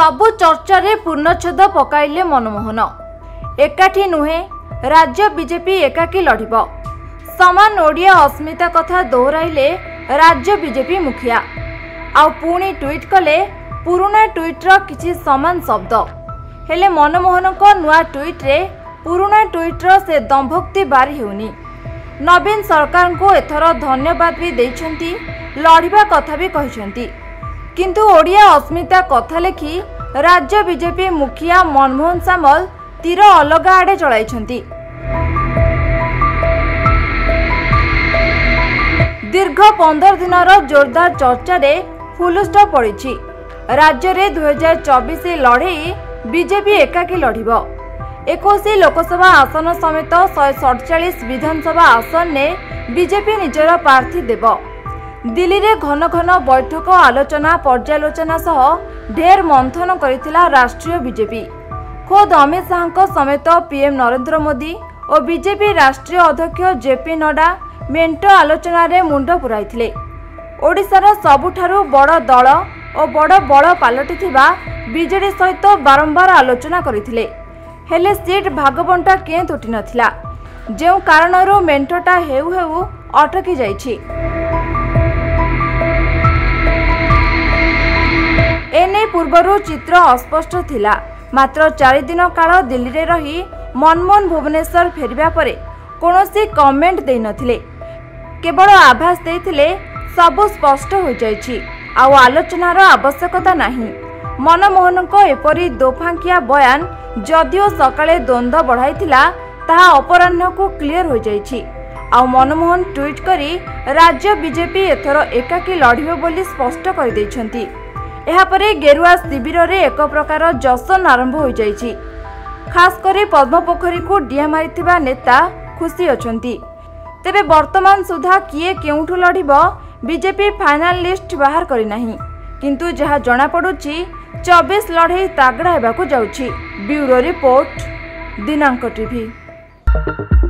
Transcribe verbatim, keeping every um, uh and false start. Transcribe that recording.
सबु चर्चा रे पूर्णछेद पकाइले मनमोहन। एकाठी नुहे राज्य बीजेपी एकाकी लड़िब। समान ओडिया अस्मिता कथा दोहराइले राज्य बीजेपी मुखिया। आउ पुणी ट्वीट कले पुराना ट्वीटर किछि समान शब्द। हेले मनमोहन को नुआ ट्वीट रे पुराना ट्वीटर से दंभक्ति बारी हेउनी। नवीन सरकार को एथर धन्यवाद भी देइछंती, लड़िबा कथा भी कहिछंती। किंतु ओडिया अस्मिता कथा लेखि राज्य बीजेपी मुखिया मनमोहन सामल तीर अलग आड़े चलाइछंती। दीर्घ पंदर दिनर जोरदार चर्चा रे फुलस्टॉप पड़ी। राज्य रे दुई हजार चौबीस लड़ई बीजेपी एकाकी लड़िब। इक्कीस लोकसभा आसन समेत शहे सड़चाश विधानसभा आसन ने बीजेपी निजर प्रार्थी देव। दिल्ली रे घन घन बैठक आलोचना पर्यालोचना सह ढेर मंथन करिथिला राष्ट्रीय बीजेपी। खुद अमित शाह समेत पीएम नरेंद्र मोदी और बीजेपी राष्ट्रीय अध्यक्ष जेपी नड्डा मेंट आलोचना रे मुंड पुराइथिले। ओडिशार सबुठारु बड़ दल और बड़ बड़ पालटिथिबा बीजेडी सहित बारंबार आलोचना करिथिले। हेले सीट भागबंटा के तुटी नथिला, जेउ कारणरू मेंटटा हेउ हेउ अटकी जाइछि। एने पूर्वरु चित्र अस्पष्ट थिला। मात्र चारि दिन काल दिल्ली रे रही मनमोहन भुवनेश्वर फेरिबा परे कोनोसी कमेंट देइ नथिले, केवल आभास देइथिले सबु स्पष्ट हो जाइछि, आउ आलोचनार आवश्यकता नाही। मनमोहन को एपरी दोफांकिया बयान जदिओ सकाळे द्वंद्व बढ़ाइथिला, ताहा अपराह्न को क्लियर हो जाइछि। आउ मनमोहन ट्वीट करी राज्य बीजेपी एथर एकाकी लड़िबे बोली स्पष्ट कर दैछंती। एहा परे गेरुआ शिविर रे एक प्रकार जशन आरंभ हो जाइछि। खास करी पद्मपोखरी को डिया मारिथिबा नेता खुशी अछंती। तेबे वर्तमान सुधा किए केउठु लड़िब बीजेपी फाइनल लिस्ट बाहर करि नाही, किंतु जहा जणा पडुछि चौबीस लड़ई तागड़ा हेबाकु जाउछि। ब्यूरो रिपोर्ट, दिनांक टीवी।